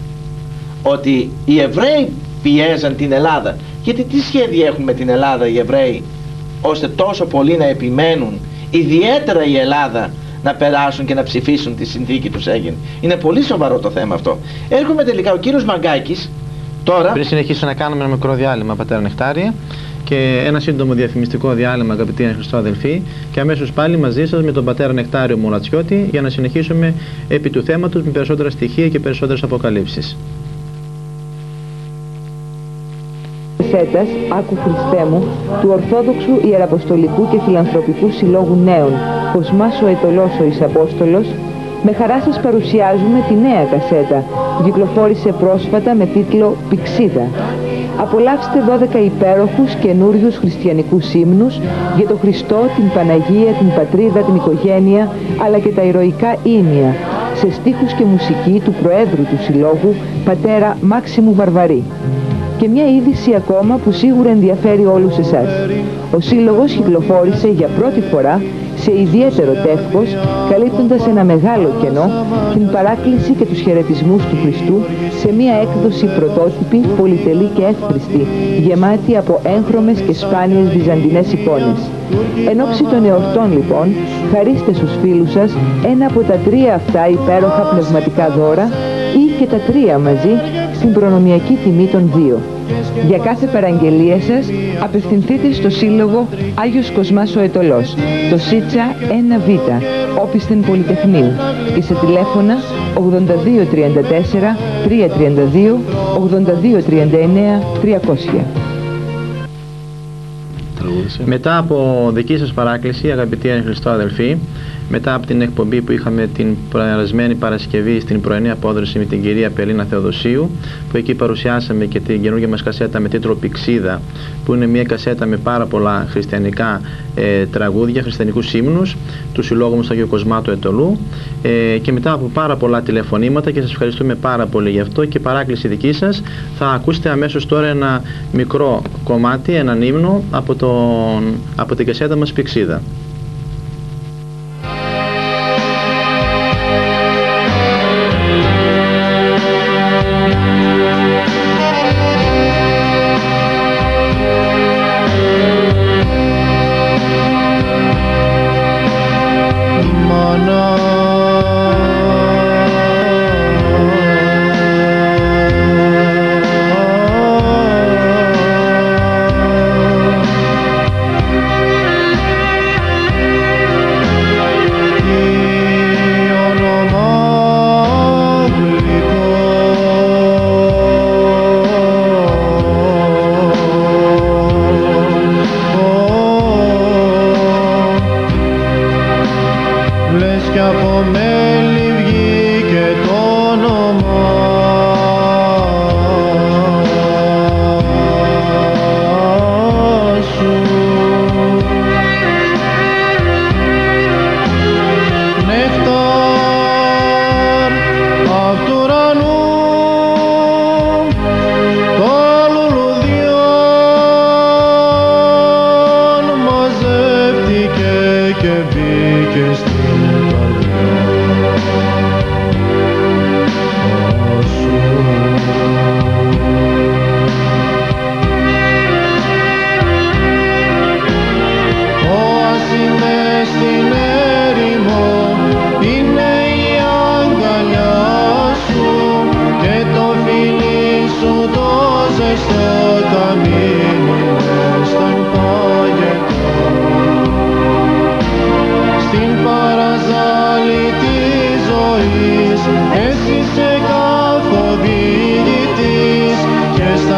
ότι οι Εβραίοι πιέζαν την Ελλάδα. Γιατί τι σχέδια έχουν με την Ελλάδα οι Εβραίοι ώστε τόσο πολύ να επιμένουν, ιδιαίτερα η Ελλάδα, να περάσουν και να ψηφίσουν τη συνθήκη του Σέγγεν. Είναι πολύ σοβαρό το θέμα αυτό. Έρχομαι τελικά ο κύριος Μαγκάκης τώρα. Πριν συνεχίσω να κάνουμε ένα μικρό διάλειμμα, πατέρα Νεκτάρια, και ένα σύντομο διαφημιστικό διάλειμμα, αγαπητοί χριστοαδελφοί, και αμέσως πάλι μαζί σας με τον πατέρα Νεκτάριο Μουρατσιώτη για να συνεχίσουμε επί του θέματος με περισσότερα στοιχεία και περισσότερες αποκαλύψεις. Σέτας, άκου Χριστέ μου, του Ορθόδοξου Ιεραποστολικού και Φιλανθρωπικού Συλλόγου Νέων, Κοσμάς ο Αιτωλός ο Ισαπόστολος, με χαρά σας παρουσιάζουμε τη νέα κασέτα που κυκλοφόρησε πρόσφατα με τίτλο Πηξίδα. Απολαύστε δώδεκα υπέροχους καινούριους χριστιανικούς ύμνους για τον Χριστό, την Παναγία, την Πατρίδα, την Οικογένεια, αλλά και τα ηρωικά ύμνια, σε στίχους και μουσική του Προέδρου του Συλλόγου, πατέρα Μάξιμου Βαρβαρή. Και μια είδηση ακόμα που σίγουρα ενδιαφέρει όλους εσάς. Ο Σύλλογος κυκλοφόρησε για πρώτη φορά σε ιδιαίτερο τεύχος, καλύπτοντας ένα μεγάλο κενό, την παράκληση και τους χαιρετισμούς του Χριστού σε μια έκδοση πρωτότυπη, πολυτελή και εύχριστη, γεμάτη από έγχρωμες και σπάνιες βυζαντινές εικόνες. Εν ώψη των εορτών λοιπόν, χαρίστε στους φίλους σας ένα από τα τρία αυτά υπέροχα πνευματικά δώρα ή και τα τρία μαζί στην προνομιακή τιμή των δύο. Για κάθε παραγγελία σας απευθυνθείτε στο Σύλλογο Άγιος Κοσμάς ο Αιτωλός, το ΣΥΤΣΑ ένα β, Όπισθεν Πολυτεχνείου, και σε τηλέφωνα ογδόντα δύο τριάντα τέσσερα τριακόσια τριάντα δύο ογδόντα δύο τριάντα εννέα τριακόσια. Μετά από δική σας παράκληση, αγαπητοί εν Χριστώ αδελφοί, μετά από την εκπομπή που είχαμε την περασμένη Παρασκευή στην πρωινή απόδραση με την κυρία Πελίνα Θεοδοσίου, που εκεί παρουσιάσαμε και την καινούργια μας κασέτα με τίτλο Πηξίδα, που είναι μια κασέτα με πάρα πολλά χριστιανικά ε, τραγούδια, χριστιανικούς ύμνους του Συλλόγου μου στο Αγίου Κοσμά του Αιτωλού, ε, και μετά από πάρα πολλά τηλεφωνήματα, και σας ευχαριστούμε πάρα πολύ γι' αυτό και παράκληση δική σας, θα ακούσετε αμέσως τώρα ένα μικρό κομμάτι, έναν ύμνο από, τον, από την κασέτα μας Πηξίδα.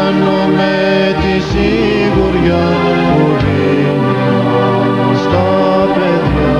αισθάνομαι τη σιγουριά που δίνει στα παιδιά.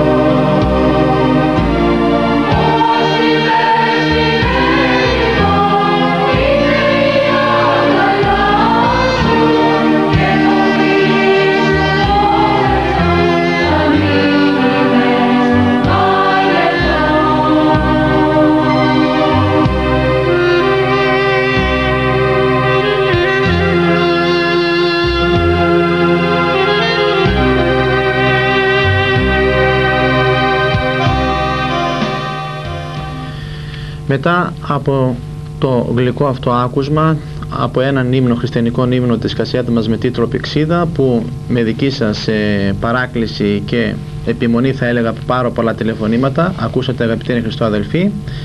Μετά από το γλυκό αυτό άκουσμα, από έναν ύμνο, χριστιανικό ύμνο της κασέτα μας με τίτλο Πηξίδα, που με δική σας ε, παράκληση και επιμονή, θα έλεγα, από πάρα πολλά τηλεφωνήματα ακούσατε, αγαπητοί Χριστό αδελφοί,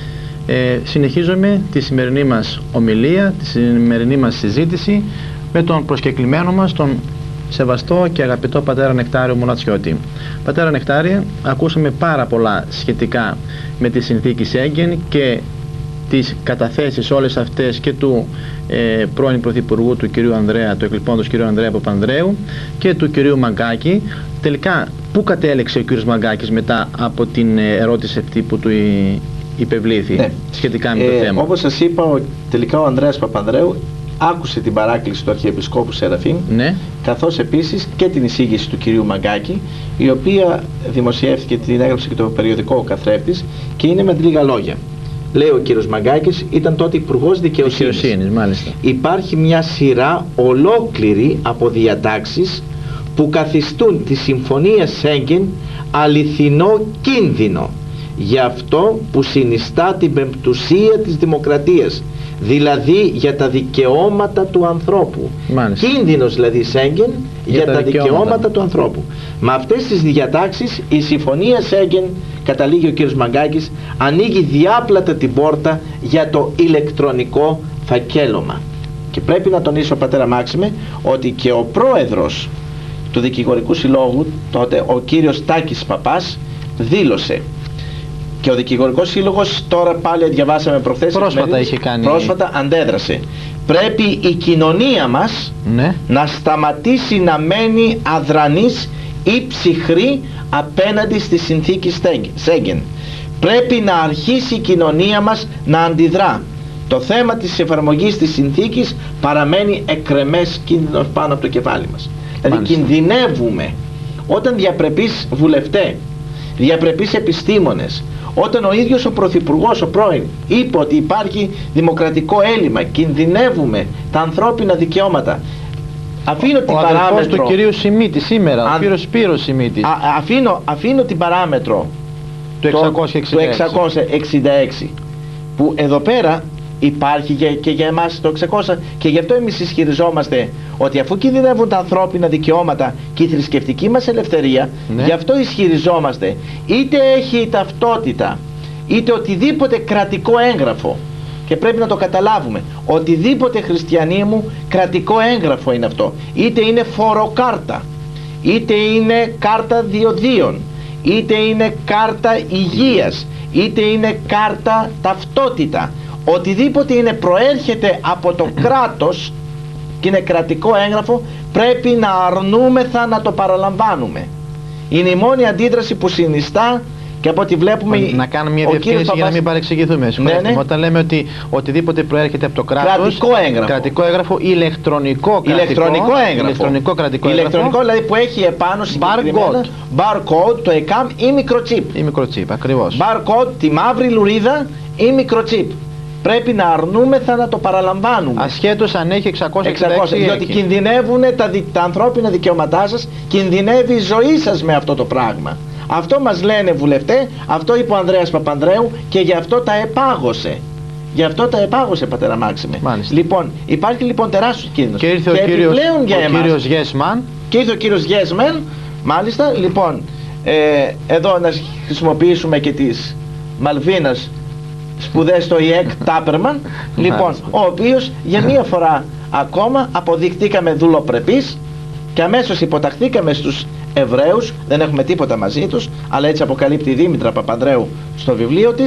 ε, συνεχίζουμε τη σημερινή μας ομιλία, τη σημερινή μας συζήτηση με τον προσκεκλημένο μας, τον σεβαστό και αγαπητό πατέρα Νεκτάριο Μονατσιώτη. Πατέρα Νεκτάριε, ακούσαμε πάρα πολλά σχετικά με τη συνθήκη Σέγγεν και τις καταθέσεις όλες αυτές και του ε, πρώην Πρωθυπουργού του κυρίου Ανδρέα, του εκλειπώντος κυρίου Ανδρέα Παπανδρέου, και του κυρίου Μαγκάκη. Τελικά, πού κατέληξε ο κύριος Μαγκάκης μετά από την ερώτηση αυτή που του υπευλήθη, ναι, σχετικά με το ε, θέμα? Όπως σας είπα, τελικά ο Ανδρέας Παπανδρέου άκουσε την παράκληση του Αρχιεπισκόπου Σεραφείμ, ναι, καθώς επίσης και την εισήγηση του κυρίου Μαγκάκη, η οποία δημοσιεύθηκε, την έγραψε και το περιοδικό Ο Καθρέφτης, και είναι με λίγα λόγια. Λέει ο κύριος Μαγκάκης, ήταν τότε υπουργός δικαιοσύνης. Δικαιοσύνης, μάλιστα. Υπάρχει μια σειρά ολόκληρη από διατάξεις που καθιστούν τη Συμφωνία Σέγγεν αληθινό κίνδυνο για αυτό που συνιστά την πεμπτουσία της δημοκρατίας, δηλαδή για τα δικαιώματα του ανθρώπου. Μάλιστα. Κίνδυνος δηλαδή Σέγγεν για, για τα, τα δικαιώματα. δικαιώματα του ανθρώπου. Με αυτές τις διατάξεις η Συμφωνία Σέγγεν, καταλήγει ο κύριος Μαγκάκης, ανοίγει διάπλατα την πόρτα για το ηλεκτρονικό φακέλωμα. Και πρέπει να τονίσω, πατέρα Μάξιμε, ότι και ο πρόεδρος του Δικηγορικού Συλλόγου, τότε ο κύριος Τάκης Παπάς, δήλωσε, και ο Δικηγορικός Σύλλογος, τώρα πάλι διαβάσαμε προχθές, πρόσφατα, είχε κάνει... πρόσφατα αντέδρασε, πρέπει η κοινωνία μας, ναι, να σταματήσει να μένει αδρανής ή ψυχρή απέναντι στη συνθήκη Σέγγεν. Πρέπει να αρχίσει η κοινωνία μας να αντιδρά. Το θέμα της εφαρμογής της συνθήκης παραμένει εκρεμές κίνδυνος πάνω από το κεφάλι μας. Δηλαδή κινδυνεύουμε όταν διαπρεπείς βουλευτέ, διαπρεπείς επιστήμονες, όταν ο ίδιος ο Πρωθυπουργός, ο πρώην, είπε ότι υπάρχει δημοκρατικό έλλειμμα, κινδυνεύουμε τα ανθρώπινα δικαιώματα. Αφήνω ο την παράμετρο του κυρίου Σιμίτη σήμερα, αν, ο κύριος Σπύρος Σιμίτης. Α, αφήνω, αφήνω την παράμετρο του εξακόσια εξήντα έξι, που εδώ πέρα υπάρχει και, και για εμάς το εξακόσια, και γι' αυτό εμείς ισχυριζόμαστε ότι αφού κινδυνεύουν τα ανθρώπινα δικαιώματα και η θρησκευτική μας ελευθερία, ναι, γι' αυτό ισχυριζόμαστε, είτε έχει ταυτότητα είτε οτιδήποτε κρατικό έγγραφο, και πρέπει να το καταλάβουμε, οτιδήποτε, χριστιανοί μου, κρατικό έγγραφο είναι αυτό, είτε είναι φοροκάρτα, είτε είναι κάρτα διοδίων, είτε είναι κάρτα υγείας, είτε είναι κάρτα ταυτότητα, οτιδήποτε είναι, προέρχεται από το κράτος και είναι κρατικό έγγραφο, πρέπει να αρνούμεθα να το παραλαμβάνουμε. Είναι η μόνη αντίδραση που συνιστά. Και από ό,τι βλέπουμε, να κάνουμε μια διευκρίνηση Παπάς... για να μην παρεξηγηθούμε. Ναι, ναι. Όταν λέμε ότι οτιδήποτε προέρχεται από το κράτος, κρατικό έγγραφο, κρατικό έγγραφο, ηλεκτρονικό κρατικό, ηλεκτρονικό έγγραφο, ηλεκτρονικό κρατικό ηλεκτρονικό, δηλαδή που έχει επάνω συγκεκριμένα barcode, το ΕΚΑΜ ή μικροτσίπ. Ή μικροτσίπ, ακριβώς. Barcode, τη μαύρη λουρίδα ή μικροτσίπ. Πρέπει να αρνούμεθα να το παραλαμβάνουμε. Ασχέτως αν έχει εξακόσια εξήντα έξι. εξακόσια, διότι κινδυνεύουν τα, τα ανθρώπινα δικαιώματά σας, κινδυνεύει η ζωή σας με αυτό το πράγμα. Αυτό μας λένε βουλευτέ, αυτό είπε ο Ανδρέας Παπανδρέου και γι' αυτό τα επάγωσε. Γι' αυτό τα επάγωσε, πατέρα Μάξιμε. Μάλιστα. Λοιπόν, υπάρχει λοιπόν τεράστιος κίνδυνος. Και ήρθε και ο κύριος, για ο εμάς, κύριος Γέσμαν. Και ήρθε ο κύριος Γέσμαν, μάλιστα. Λοιπόν, ε, εδώ να χρησιμοποιήσουμε και τις Μαλβίνας σπουδές στο ΙΕΚ Τάπερμαν, λοιπόν, ο οποίος για μία φορά ακόμα αποδειχτήκαμε δουλοπρεπείς και αμέσως υποταχθήκαμε στους Εβραίους, δεν έχουμε τίποτα μαζί τους, αλλά έτσι αποκαλύπτει η Δήμητρα Παπανδρέου στο βιβλίο της,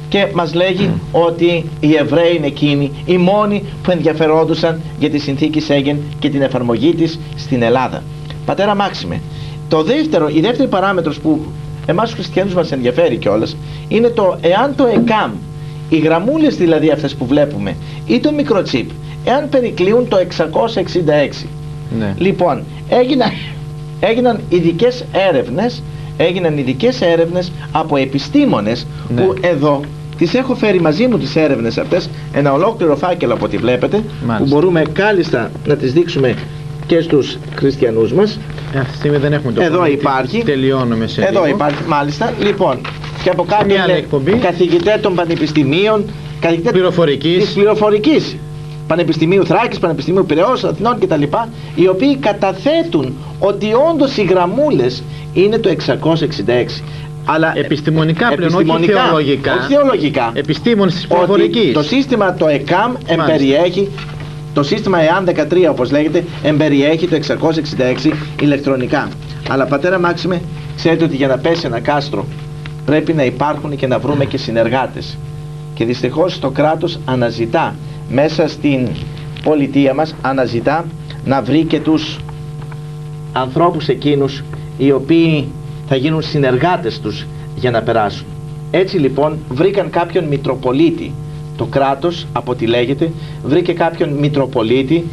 και μας λέγει ότι οι Εβραίοι είναι εκείνοι οι μόνοι που ενδιαφερόντουσαν για τη συνθήκη Σέγγεν και την εφαρμογή της στην Ελλάδα. Πατέρα Μάξιμε, το δεύτερο, η δεύτερη παράμετρος που εμάς τους χριστιανούς μας ενδιαφέρει κιόλας είναι το εάν το ΕΚΑΜ, οι γραμμούλες δηλαδή αυτές που βλέπουμε, ή το μικροτσίπ, εάν περικλείουν το εξακόσια εξήντα έξι. Ναι. Λοιπόν, έγιναν, έγιναν ειδικές έρευνες, έγιναν ειδικές έρευνες από επιστήμονες, ναι, που εδώ τις έχω φέρει μαζί μου τις έρευνες αυτές, ένα ολόκληρο φάκελο από ό,τι βλέπετε, μάλιστα, που μπορούμε κάλλιστα να τις δείξουμε και στους χριστιανούς μας. Αυτή τη στιγμή δεν έχουμε το εδώ υπάρχει, τελειώνουμε σε εδώ λίγο. υπάρχει μάλιστα, λοιπόν, και από κάποιον καθηγητές των πανεπιστημίων, καθηγητές πληροφορικής, της πληροφορικής, Πανεπιστημίου Θράκης, Πανεπιστημίου Πειραιώς, Αθηνών κτλ., οι οποίοι καταθέτουν ότι όντως οι γραμμούλες είναι το εξακόσια εξήντα έξι. Αλλά επιστημονικά πλέον, όχι θεολογικά. Όχι θεολογικά. Επιστήμονες της πληροφορικής. Το σύστημα το ΕΚΑΜ εμπεριέχει, το σύστημα ΕΑΝ δεκατρία όπως λέγεται, εμπεριέχει το εξακόσια εξήντα έξι ηλεκτρονικά. Αλλά πατέρα Μάξιμε, ξέρετε ότι για να πέσει ένα κάστρο πρέπει να υπάρχουν και να βρούμε και συνεργάτες. Και δυστυχώς το κράτος αναζητά μέσα στην πολιτεία μας, αναζητά να βρει και τους ανθρώπους εκείνους οι οποίοι θα γίνουν συνεργάτες τους για να περάσουν. Έτσι λοιπόν βρήκαν κάποιον Μητροπολίτη, το κράτος από ό,τι λέγεται βρήκε κάποιον Μητροπολίτη,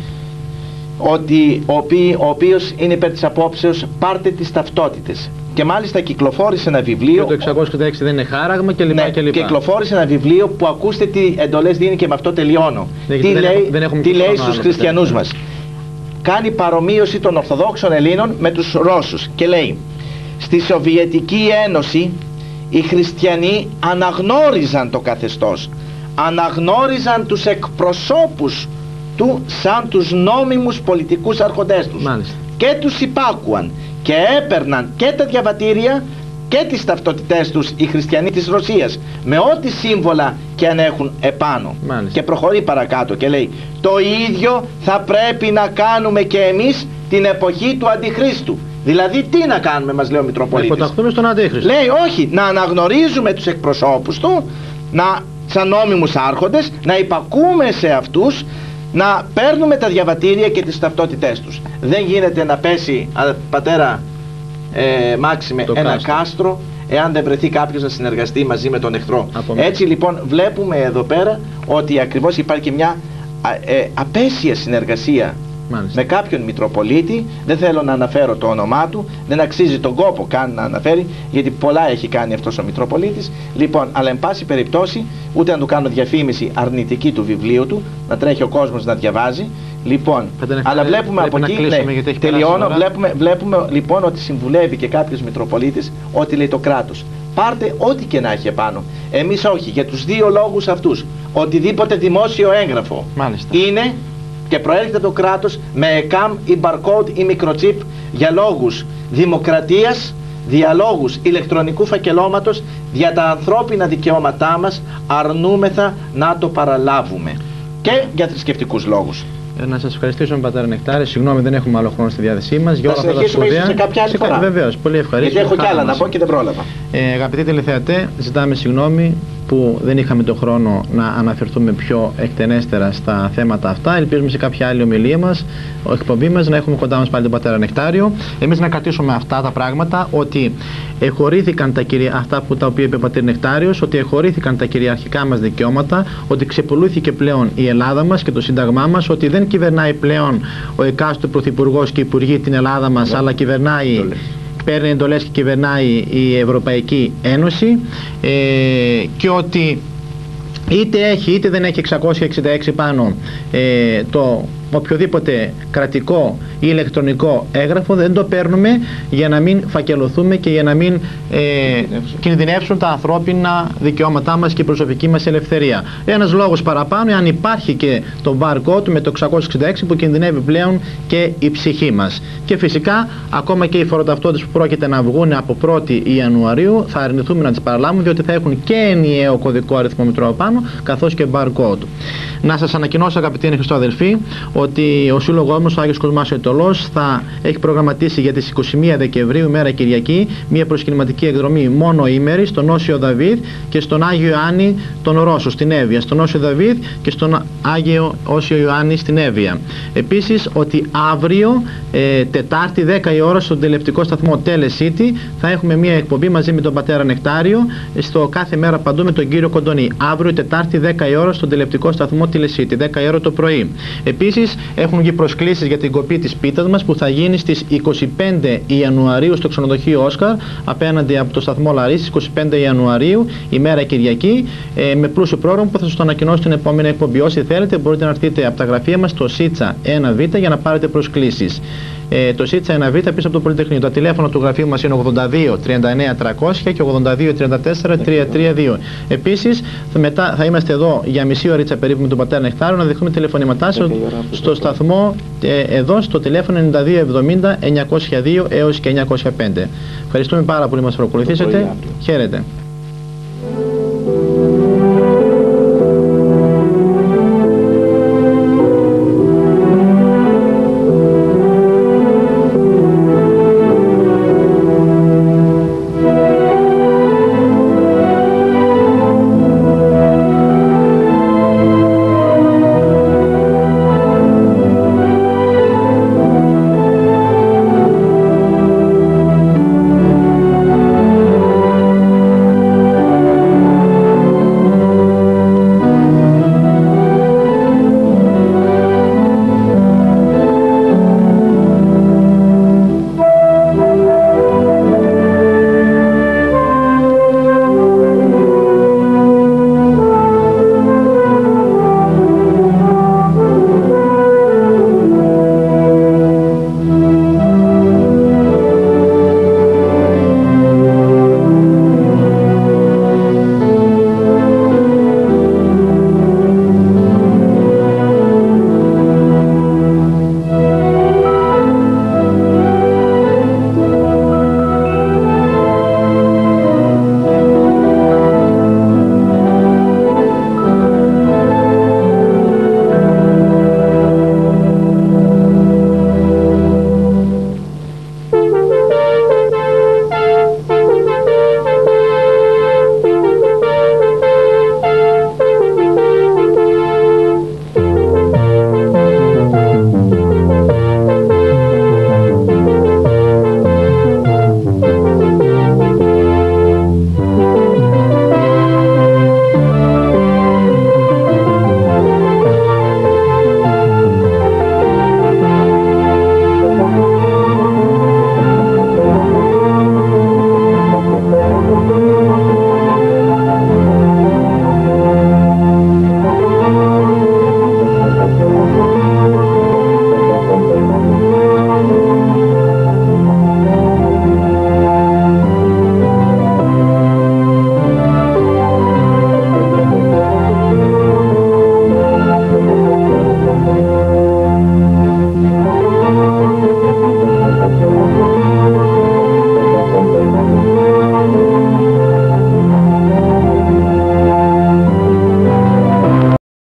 ότι, ο, οποίος, ο οποίος είναι υπέρ της απόψεως πάρτε τις ταυτότητες, και μάλιστα κυκλοφόρησε ένα βιβλίο. Και το εξακόσια εξήντα έξι δεν είναι χάραγμα και λοιπά, ναι, και λοιπά. Κυκλοφόρησε ένα βιβλίο που ακούστε τι εντολές δίνει, και με αυτό τελειώνω. Ναι, τι δεν λέει, δεν έχουμε τι λέει στους άλλο, χριστιανούς ναι. μας. Κάνει παρομοίωση των Ορθοδόξων Ελλήνων με τους Ρώσους και λέει: στη Σοβιετική Ένωση οι χριστιανοί αναγνώριζαν το καθεστώς, αναγνώριζαν τους εκπροσώπους του σαν τους νόμιμους πολιτικούς άρχοντές τους. Μάλιστα. Και τους υπάκουαν και έπαιρναν και τα διαβατήρια και τις ταυτότητές τους οι χριστιανοί της Ρωσίας, με ό,τι σύμβολα και αν έχουν επάνω. Μάλιστα. Και προχωρεί παρακάτω και λέει: το ίδιο θα πρέπει να κάνουμε και εμείς την εποχή του Αντιχρίστου. Δηλαδή τι να κάνουμε, μας λέει ο Μητροπολίτης? Να υποταχθούμε στον Αντίχριστο. Λέει όχι, να αναγνωρίζουμε τους εκπροσώπους του, να, σαν νόμιμους άρχοντες, να υπακούμε σε αυτούς, να παίρνουμε τα διαβατήρια και τις ταυτότητές τους. Δεν γίνεται να πέσει, α, πατέρα ε, Μάξιμε, το ένα κάστρο. κάστρο εάν δεν βρεθεί κάποιος να συνεργαστεί μαζί με τον εχθρό. Έτσι λοιπόν βλέπουμε εδώ πέρα ότι ακριβώς υπάρχει και μια α, ε, απέσια συνεργασία. Μάλιστα. Με κάποιον Μητροπολίτη. Δεν θέλω να αναφέρω το όνομά του, δεν αξίζει τον κόπο καν να αναφέρει, γιατί πολλά έχει κάνει αυτός ο Μητροπολίτης. Λοιπόν, αλλά εν πάση περιπτώσει, ούτε να του κάνω διαφήμιση αρνητική του βιβλίου του, να τρέχει ο κόσμος να διαβάζει. Λοιπόν, αλλά βλέπουμε από εκεί, ναι, τελειώνω, βλέπουμε, βλέπουμε λοιπόν ότι συμβουλεύει και κάποιος Μητροπολίτης, ότι λέει το κράτος: πάρτε ό,τι και να έχει επάνω. Εμείς όχι, για τους δύο λόγους αυτούς. Οτιδήποτε δημόσιο έγγραφο Μάλιστα. είναι και προέρχεται το κράτος με ΕΚΑΜ ή barcode ή μικροτσίπ για λόγους δημοκρατίας, διαλόγους ηλεκτρονικού φακελώματος, για τα ανθρώπινα δικαιώματά μας αρνούμεθα να το παραλάβουμε, και για θρησκευτικούς λόγους. Να σας ευχαριστήσουμε, πατέρα Νεκτάρη. Συγγνώμη, δεν έχουμε άλλο χρόνο στη διάθεσή μας. Θα συνεχίσουμε ίσως σε κάποια άλλη φορά. Βεβαίως, πολύ ευχαριστώ. Γιατί έχω κι άλλα να πω και δεν πρόλαβα. Ε, αγαπητοί τηλεθεατές, ζητάμε συγγνώμη που δεν είχαμε τον χρόνο να αναφερθούμε πιο εκτενέστερα στα θέματα αυτά. Ελπίζουμε σε κάποια άλλη ομιλία μας, εκπομπή μας, να έχουμε κοντά μας πάλι τον πατέρα Νεκτάριο. Εμείς να κρατήσουμε αυτά τα πράγματα, ότι εχωρήθηκαν τα κυρια... αυτά που τα οποία είπε ο πατήρ Νεκτάριος, ότι εχωρήθηκαν τα κυριαρχικά μας δικαιώματα, ότι ξεπουλούθηκε πλέον η Ελλάδα μας και το Σύνταγμά μας, ότι δεν κυβερνάει πλέον ο εκάστοτε πρωθυπουργός και υπουργοί την Ελλάδα μας, yeah. αλλά κυβερνάει, yeah. παίρνει εντολές και κυβερνάει η Ευρωπαϊκή Ένωση, ε, και ότι είτε έχει είτε δεν έχει εξακόσια εξήντα έξι πάνω ε, το οποιοδήποτε κρατικό ή ηλεκτρονικό έγγραφο, δεν το παίρνουμε για να μην φακελωθούμε και για να μην ε, κινδυνεύσουν τα ανθρώπινα δικαιώματά μας και η προσωπική μας ελευθερία. Ένας λόγος παραπάνω, αν υπάρχει και το barcode με το εξακόσια εξήντα έξι που κινδυνεύει πλέον και η ψυχή μας. Και φυσικά ακόμα και οι φοροταυτότητες που πρόκειται να βγουν από πρώτη Ιανουαρίου θα αρνηθούμε να τις παραλάβουμε, διότι θα έχουν και ενιαίο κωδικό αριθμό μητρώα πάνω καθώς και barcode. Να σας ανακοινώσω, αγαπητοί χριστοαδελφοί, ότι ο σύλλογός μας, ο Άγιος Κοσμάς ο Αιτωλός, θα έχει προγραμματίσει για τις είκοσι μία Δεκεμβρίου, ημέρα Κυριακή, μια προσκυνηματική εκδρομή μόνο ήμερη στον Όσιο Δαβίδ και στον Άγιο Ιωάννη τον Ρώσο στην Εύβοια, στον Όσιο Δαβίδ και στον Άγιο Όσιο Ιωάννη στην Εύβοια. Επίσης, ότι αύριο ε, Τετάρτη δέκα η ώρα στον τηλεοπτικό σταθμό Telecity θα έχουμε μια εκπομπή μαζί με τον πατέρα Νεκτάριο στο κάθε μέρα παντού με τον κύριο Κοντονή. Αύριο Τετάρτη δέκα η ώρα στον τηλεοπτικό σταθμό Telecity, δέκα η ώρα το πρωί. Επίσης, έχουν βγει προσκλήσεις για την κοπή της πίτας μας που θα γίνει στις είκοσι πέντε Ιανουαρίου στο ξενοδοχείο Όσκαρ απέναντι από το σταθμό Λαρίσης, είκοσι πέντε Ιανουαρίου, ημέρα Κυριακή, ε, με πλούσιο πρόγραμμα που θα σας το ανακοινώσω στην επόμενη εκπομπή. Όσοι θέλετε, μπορείτε να έρθετε από τα γραφεία μας στο ΣΥΤΣΑ ένα β για να πάρετε προσκλήσεις. Ε, το ΣΥΤΣΑ ένα β πίσω από το Πολυτεχνείο. Τα τηλέφωνα του γραφείου μας είναι ογδόντα δύο τριάντα εννέα τριακόσια και ογδόντα δύο τριάντα τέσσερα τριακόσια τριάντα δύο. Επίσης, θα, μετά, θα είμαστε εδώ για μισή ωρίτσα περίπου με τον πατέρα Νεκτάριο να δεχτούμε τηλεφωνήματά σας στο σταθμό ε, εδώ στο τηλέφωνο ενενήντα δύο εβδομήντα εννιακόσια δύο έως και εννιακόσια πέντε. Ευχαριστούμε πάρα πολύ που μας παρακολουθήσατε. Χαίρετε.